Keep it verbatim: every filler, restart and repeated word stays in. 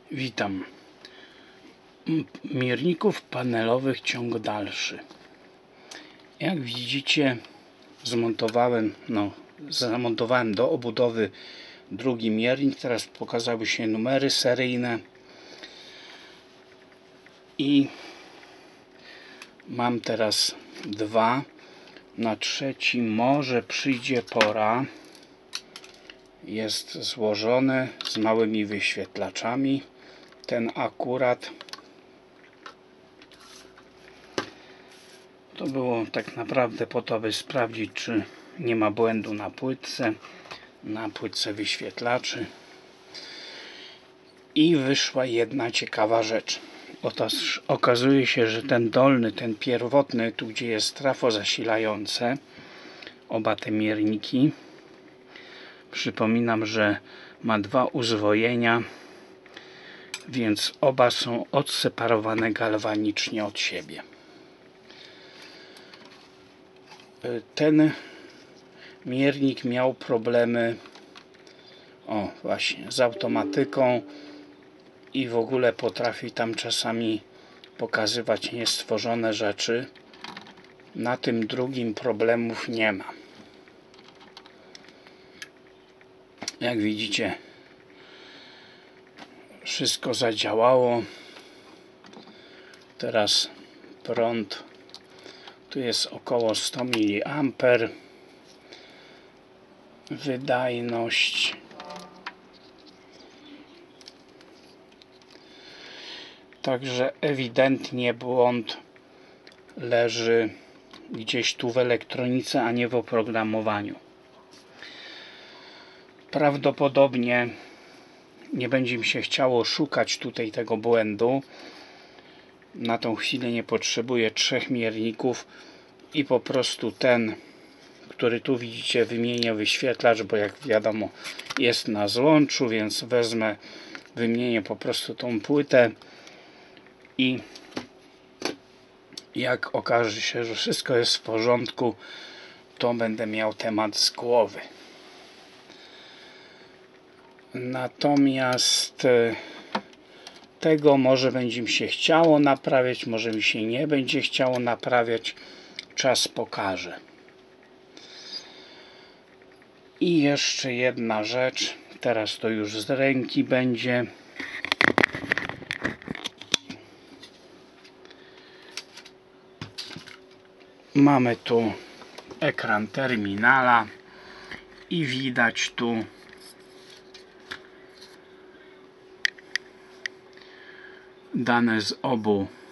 Witam. Mierników panelowych ciąg dalszy. Jak widzicie, zmontowałem, no, zamontowałem do obudowy drugi miernik. Teraz pokazały się numery seryjne i mam teraz dwa. Na trzeci może przyjdzie pora. Jest złożony z małymi wyświetlaczami. Ten akurat to było tak naprawdę po to, by sprawdzić, czy nie ma błędu na płytce, na płytce wyświetlaczy. I wyszła jedna ciekawa rzecz. Otóż okazuje się, że ten dolny, ten pierwotny, tu gdzie jest trafo zasilające, oba te mierniki, przypominam, że ma dwa uzwojenia, więc oba są odseparowane galwanicznie od siebie. Ten miernik miał problemy o właśnie z automatyką i w ogóle potrafi tam czasami pokazywać niestworzone rzeczy. Na tym drugim problemów nie ma. Jak widzicie, wszystko zadziałało. Teraz prąd tu jest około sto miliamperów. Wydajność także ewidentnie błąd leży gdzieś tu w elektronice, a nie w oprogramowaniu. Prawdopodobnie nie będzie mi się chciało szukać tutaj tego błędu. Na tą chwilę nie potrzebuję trzech mierników i po prostu ten, który tu widzicie, wymienię wyświetlacz, bo jak wiadomo jest na złączu, więc wezmę, wymienię po prostu tą płytę i jak okaże się, że wszystko jest w porządku, to będę miał temat z głowy. Natomiast tego może będzie mi się chciało naprawiać, może mi się nie będzie chciało naprawiać. Czas pokaże. I jeszcze jedna rzecz. Teraz to już z ręki będzie. Mamy tu ekran terminala i widać tu dane z obu